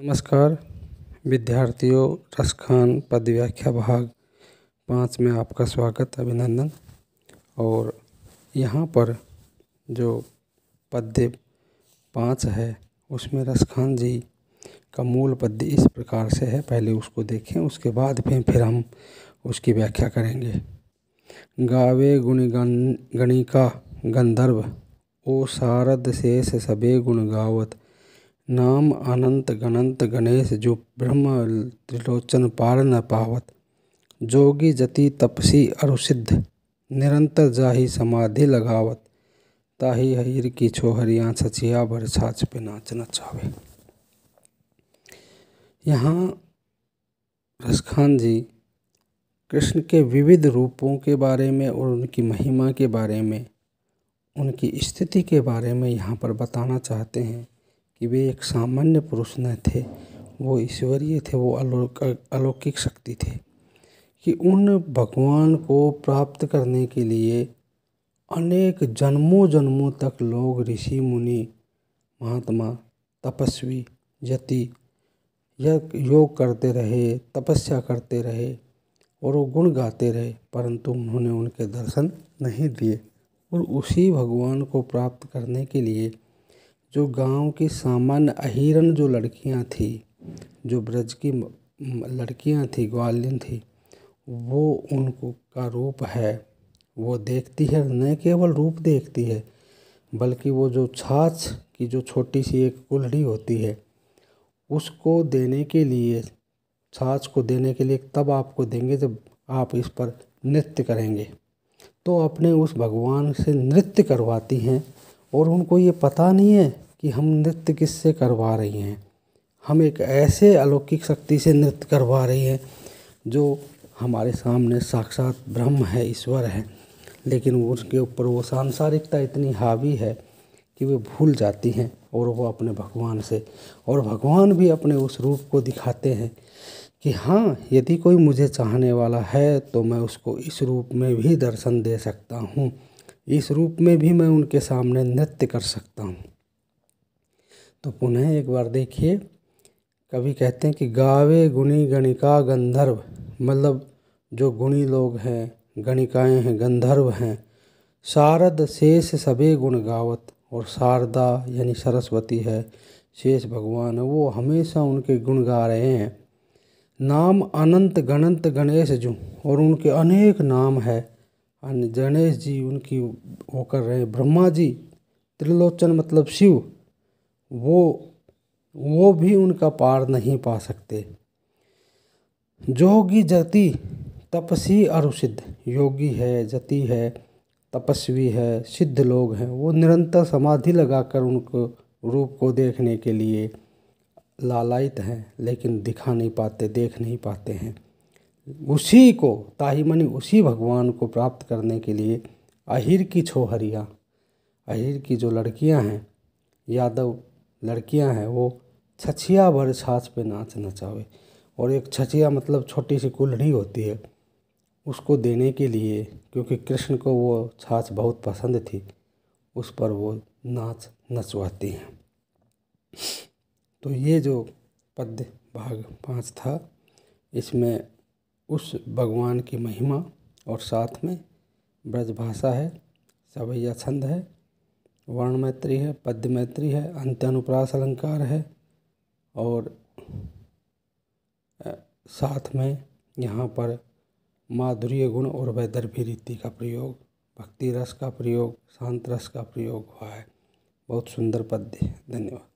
नमस्कार विद्यार्थियों, रसखान पद्य व्याख्या भाग 5 में आपका स्वागत, अभिनंदन। और यहाँ पर जो पद्य 5 है उसमें रसखान जी का मूल पद्य इस प्रकार से है। पहले उसको देखें, उसके बाद फिर हम उसकी व्याख्या करेंगे। गावे गुण गणिका गंधर्व, ओ सारद शेष सबे गुण गावत। नाम अनंत गणंत गणेश, जो ब्रह्म त्रिलोचन पार न पावत। जोगी जति तपसी अरु सिद्ध, निरंतर जाहि समाधि लगावत। ताहि हईर की छोहरियाँ, छछिया भर छाछ पे नाच नचावे। यहाँ रसखान जी कृष्ण के विविध रूपों के बारे में और उनकी महिमा के बारे में, उनकी स्थिति के बारे में यहाँ पर बताना चाहते हैं कि वे एक सामान्य पुरुष न थे, वो ईश्वरीय थे, वो अलौकिक शक्ति थे। कि उन भगवान को प्राप्त करने के लिए अनेक जन्मों जन्मों तक लोग, ऋषि मुनि, महात्मा, तपस्वी, यति योग करते रहे, तपस्या करते रहे और वो गुण गाते रहे, परंतु उन्होंने उनके दर्शन नहीं दिए। और उसी भगवान को प्राप्त करने के लिए जो गांव की सामान्य अहिरन जो लड़कियां थी, जो ब्रज की लड़कियां थी, ग्वालिन थी, वो उनको का रूप है, वो देखती है, न केवल रूप देखती है बल्कि वो जो छाछ की जो छोटी सी एक कुल्हड़ी होती है, उसको देने के लिए, छाछ को देने के लिए तब आपको देंगे जब आप इस पर नृत्य करेंगे। तो अपने उस भगवान से नृत्य करवाती हैं और उनको ये पता नहीं है कि हम नृत्य किससे करवा रही हैं। हम एक ऐसे अलौकिक शक्ति से नृत्य करवा रही हैं जो हमारे सामने साक्षात ब्रह्म है, ईश्वर है, लेकिन उसके ऊपर वो सांसारिकता इतनी हावी है कि वे भूल जाती हैं और वो अपने भगवान से, और भगवान भी अपने उस रूप को दिखाते हैं कि हाँ, यदि कोई मुझे चाहने वाला है तो मैं उसको इस रूप में भी दर्शन दे सकता हूँ, इस रूप में भी मैं उनके सामने नृत्य कर सकता हूँ। तो पुनः एक बार देखिए, कवि कहते हैं कि गावे गुणी गणिका गंधर्व, मतलब जो गुणी लोग हैं, गणिकाएँ हैं, गंधर्व हैं। शारद शेष सबे गुण गावत, और शारदा यानी सरस्वती है, शेष भगवान है, वो हमेशा उनके गुण गा रहे हैं। नाम अनंत गणंत गणेश जो, और उनके अनेक नाम है। गणेश जी उनकी वो कर रहे हैं। ब्रह्मा जी त्रिलोचन मतलब शिव, वो भी उनका पार नहीं पा सकते। जोगी जति तपसी अरु सिद्ध, योगी है, जति है, तपस्वी है, सिद्ध लोग हैं, वो निरंतर समाधि लगाकर उनको रूप को देखने के लिए लालायित हैं, लेकिन दिखा नहीं पाते, देख नहीं पाते हैं। उसी को ताहि मनी, उसी भगवान को प्राप्त करने के लिए अहिर की छोहरियाँ, अहिर की जो लड़कियां हैं, यादव लड़कियां हैं, वो छछिया भर छाछ पे नाच नचावे। और एक छछिया मतलब छोटी सी कुल्हड़ी होती है, उसको देने के लिए, क्योंकि कृष्ण को वो छाछ बहुत पसंद थी, उस पर वो नाच नचवाती हैं। तो ये जो पद्य भाग 5 था, इसमें उस भगवान की महिमा और साथ में ब्रजभाषा है, सवैया छंद है, वर्ण मैत्री है, पद्य मैत्री है, अंत्य अनुप्रास अलंकार है, और साथ में यहाँ पर माधुर्य गुण और वैदर्भी रीति का प्रयोग, भक्ति रस का प्रयोग, शांत रस का प्रयोग हुआ है। बहुत सुंदर पद्य है। धन्यवाद।